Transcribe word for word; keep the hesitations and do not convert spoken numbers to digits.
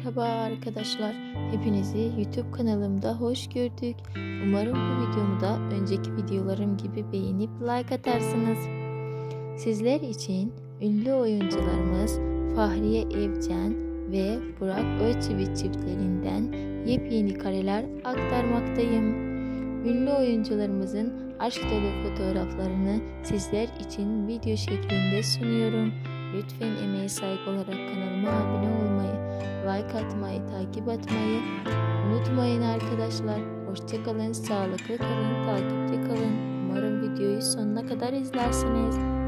Merhaba arkadaşlar, hepinizi YouTube kanalımda hoş gördük. Umarım bu videomu da önceki videolarım gibi beğenip like atarsınız. Sizler için ünlü oyuncularımız Fahriye Evcen ve Burak Özçivit çiftlerinden yepyeni kareler aktarmaktayım. Ünlü oyuncularımızın aşk dolu fotoğraflarını sizler için video şeklinde sunuyorum. Lütfen emeğe saygı olarak kanalıma abone olmayı, like atmayı, takip etmeyi unutmayın arkadaşlar. Hoşça kalın, sağlıklı kalın, takipte kalın. Umarım videoyu sonuna kadar izlersiniz.